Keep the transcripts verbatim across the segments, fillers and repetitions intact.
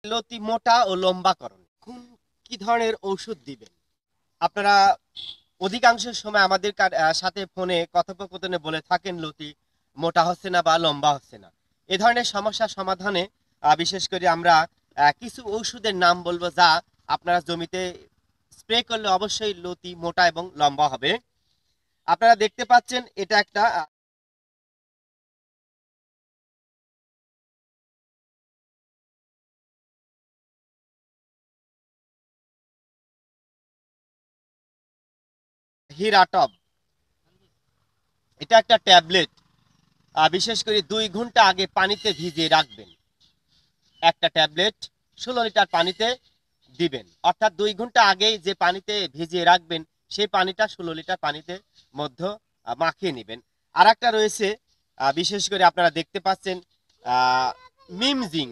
লতি মোটা ও লম্বাকরণ কোন কি ধরনের ঔষধ দিবেন? আপনারা অধিকাংশ সময় আমাদের কার- আহ, সাথে ফোনে কথোপকথনে বলে থাকেন লতি মোটা হচ্ছে না বা লম্বা হচ্ছে না। এ ধরনের সমস্যা সমাধানে আহ, বিশেষ করে আমরা আহ, কিছু ঔষধের নাম বলবো, যা আপনারা জমিতে স্প্রে করলে অবশ্যই লতি মোটা এবং লম্বা হবে। আপনারা দেখতে পাচ্ছেন এটা একটা আহ, হিরাটব। এটা একটা ট্যাবলেট। আহ, বিশেষ করে দুই ঘন্টা আগে পানিতে ভিজিয়ে রাখবেন। একটা ট্যাবলেট ষোলো লিটার পানিতে দিবেন, অর্থাৎ দুই ঘন্টা আগেই যে পানিতে ভিজিয়ে রাখবেন সেই পানিটা ষোলো লিটার পানিতে মধ্যে আহ, মাখিয়ে নেবেন। আর একটা রয়েছে, আহ, বিশেষ করে আপনারা দেখতে পাচ্ছেন আহ, মিম জিঙ্ক।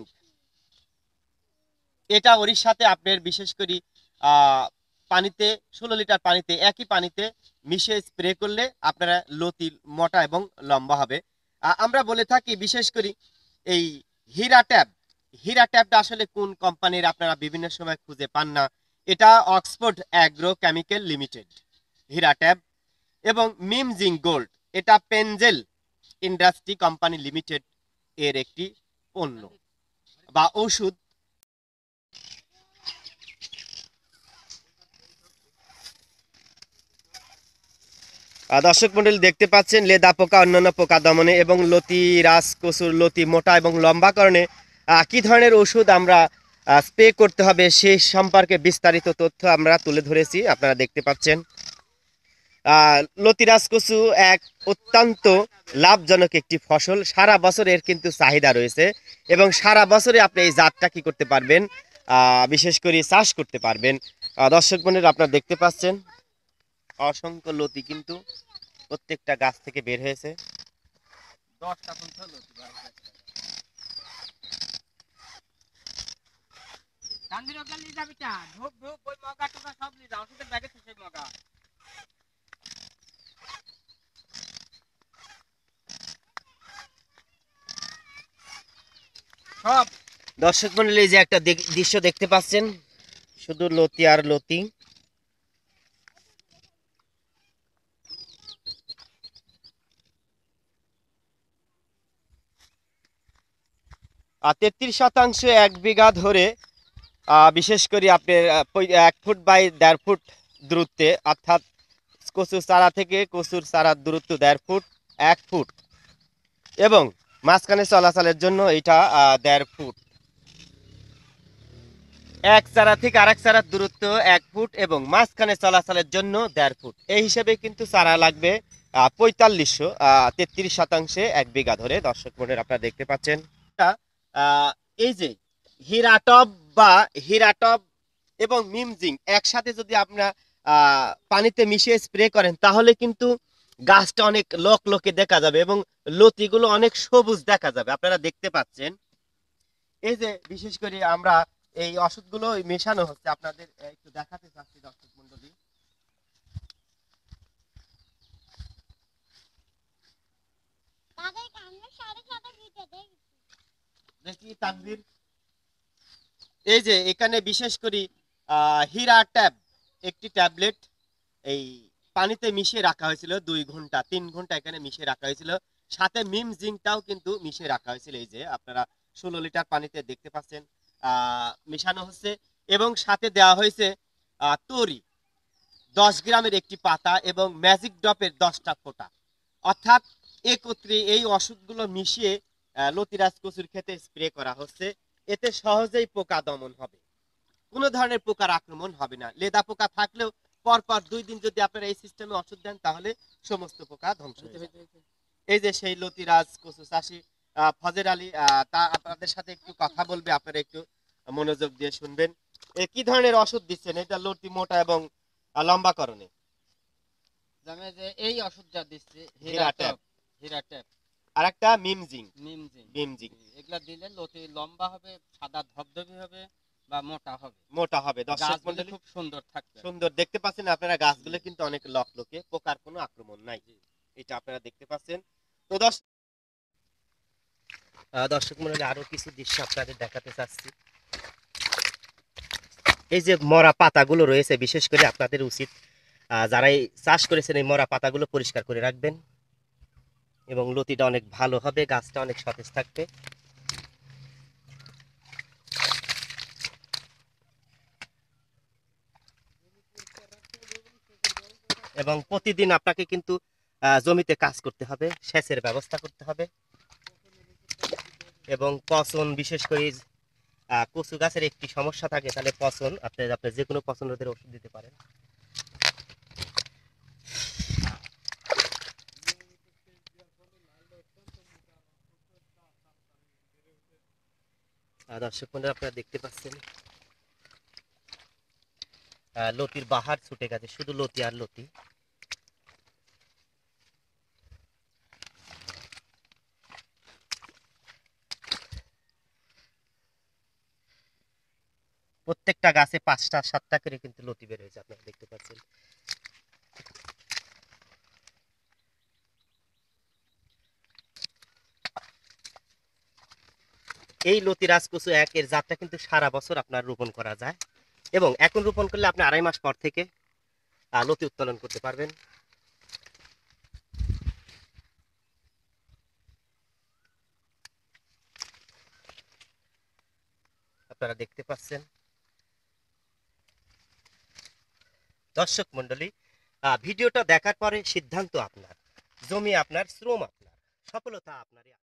এটা ওর সাথে আপনার বিশেষ করে আহ, পানিতে ষোলো লিটার পানিতে একই পানিতে মিশিয়ে স্প্রে করলে আপনারা লতি মোটা এবং লম্বা হবে। আহ, আমরা বলে থাকি বিশেষ করে এই হীরা ট্যাব। হীরা ট্যাবটা আসলে কোন কোম্পানির আপনারা বিভিন্ন সময় খুঁজে পান না। এটা Oxford agro chemical limited Hira tab. এবং মিম জিঙ্ক গোল্ড, এটা পেনজেল ইন্ডাস্ট্রি কোম্পানি লিমিটেড এর একটি পণ্য বা ঔষধ। আহ, দর্শক মন্ডলী দেখতে পাচ্ছেন লেদা পোকা অন্যান্য পোকা দমনে এবং লতি রাস কচুর লতি মোটা এবং লম্বাকরণে আহ, কি ধরনের ওষুধ আমরা স্প্রে করতে হবে সেই সম্পর্কে বিস্তারিত তথ্য আমরা তুলে ধরেছি, আপনারা দেখতে পাচ্ছেন। আহ, লতিরাজ কচু এক অত্যন্ত লাভজনক একটি ফসল, সারা বছর এর কিন্তু চাহিদা রয়েছে এবং সারা বছরে আপনি এই জাতটা কি করতে পারবেন, আহ, বিশেষ করে চাষ করতে পারবেন। আহ, দর্শক বন্ধুরা আপনারা দেখতে পাচ্ছেন অসংখ্য লতি কিন্তু প্রত্যেকটা গাছ থেকে বের হয়েছে। দশটা পর্যন্ত লতি বার হয়েছে। গান্ধীর ওখানে নিয়ে যাবি চা ঢোক ঢোক ওই মগা টোকা সব নিয়ে যাও, ওষুধের ব্যাগে তো সেই মগা সব। দর্শক মন্ডলী যে একটা দেখ- দৃশ্য দেখতে পাচ্ছেন, শুধু লতি আর লতি। আর তেত্রিশ শতাংশ এক বিঘা ধরে আহ, বিশেষ করে আপনার আহ, পই- এক ফুট বাই দেড় ফুট দূরত্বে, অর্থাৎ কচুর চারা থেকে কচুর চারার দূরত্ব দেড় ফুট, এক ফুট, এবং মাঝখানে চলাচলের জন্য এটা আহ, দেড় ফুট। এক চারা থেকে আরেক চারার দূরত্ব এক ফুট এবং মাঝখানে চলাচলের জন্য দেড় ফুট। এই হিসেবে কিন্তু চারা লাগবে আহ, পঁয়তাল্লিশশো, আহ, তেত্রিশ শতাংশে এক বিঘা ধরে। দর্শক মন্ডলী আপনারা দেখতে পাচ্ছেন আহ, এই যে হীরাটব বা হীরাটব এবং মিমজিং একসাথে যদি আপনারা আহ, পানিতে মিশিয়ে স্প্রে করেন তাহলে কিন্তু গাছটা অনেক লোক লোকে দেখা যাবে এবং লতিগুলো অনেক সবুজ দেখা যাবে, আপনারা দেখতে পাচ্ছেন। এই যে বিশেষ করে আমরা এই ওষুধগুলো মেশানো হচ্ছে, আপনাদের একটু দেখাতে চাচ্ছি দর্শক মন্ডলী। দেখি তানভীর, এই যে এখানে বিশেষ করে আহ, হীরা ট্যাব একটি ট্যাবলেট এই পানিতে মিশিয়ে রাখা হয়েছিল, দুই ঘন্টা তিন ঘন্টা এখানে মিশিয়ে রাখা হয়েছিল। সাথে মিম জিঙ্কটাও কিন্তু মিশিয়ে রাখা হয়েছিল। এই যে আপনারা ষোলো লিটার পানিতে দেখতে পাচ্ছেন আহ মিশানো হচ্ছে। এবং সাথে দেওয়া হয়েছে আহ তরি দশ গ্রামের একটি পাতা এবং ম্যাজিক ড্রপের দশটা ফোঁটা। অর্থাৎ একত্রে এই ওষুধগুলো মিশিয়ে আহ, লতিরাজ কচুর ক্ষেতে স্প্রে করা হচ্ছে। এতে সহজেই পোকা দমন হবে, কোনো ধরনের পোকার আক্রমণ হবে না। লেদা পোকা থাকলেও পরপর দুই দিন যদি আপনারা এই সিস্টেমে ওষুধ দেন তাহলে সমস্ত পোকা ধ্বংস হয়ে যাবে। এই যে সেই লতিরাজ কচু চাষি আহ, ফজর আলী, আহ, তা আপনাদের সাথে একটু কথা বলবে, আপনারা একটু মনোযোগ দিয়ে শুনবেন। এ কি ধরনের ওষুধ দিচ্ছেন এটা লতি মোটা এবং আহ, লম্বাকরণে? জানে যে এই ওষুধটা দিচ্ছে হীরা ট্যাব, হীরাটপ হীরাটপ আর একটা মিমজিং। মিমজিং মিমজিং এগুলা দিলে লতি লম্বা হবে, সাদা ধবধবে হবে বা মোটা হবে, মোটা হবে। দর্শক গাছগুলো মন্ডলী খুব সুন্দর থাকবে। সুন্দর দেখতে পাচ্ছেন আপনারা, গাছগুলো কিন্তু অনেক লকলকে, পোকার কোনো আক্রমণ নাই, এটা আপনারা দেখতে পাচ্ছেন। তো দর্শক আহ, দর্শক মন্ডলী আরো কিছু দৃশ্য আপনাদের দেখাতে চাচ্ছি। এই যে মরা পাতাগুলো রয়েছে, বিশেষ করে আপনাদের উচিত আহ, যারা এই চাষ করেছেন এই মরা পাতাগুলো পরিষ্কার করে রাখবেন, এবং লতিটা অনেক ভালো হবে, গাছটা অনেক সতেজ থাকবে। এবং প্রতিদিন আপনাকে কিন্তু আহ, জমিতে কাজ করতে হবে, সেচের ব্যবস্থা করতে হবে। এবং পচন, বিশেষ করে আহ, কচু গাছের একটি সমস্যা থাকে, তাহলে পচন আপনি আপনি যে কোনো পচন রোধের ওষুধ দিতে পারেন। আহ, দর্শক বন্ধুরা, আপনারা দেখতে পাচ্ছেন আহ, লতির বাহার ছুটে গেছে, শুধু লতি আর লতি। প্রত্যেকটা গাছে পাঁচটা সাতটা করে কিন্তু লতি বের হয়েছে, আপনারা দেখতে পাচ্ছেন। এই লতি রাজকচু এক এর জাতটা কিন্তু সারা বছর আপনার রোপণ করা যায়, এবং এখন রোপণ করলে আপনি আড়াই মাস পর থেকে আহ, লতি উত্তোলন করতে পারবেন। আপনারা দেখতে পাচ্ছেন। দর্শক মন্ডলী, আহ, ভিডিওটা দেখার পরে সিদ্ধান্ত আপনার, জমি আপনার, শ্রম আপনার, সফলতা আপনারই।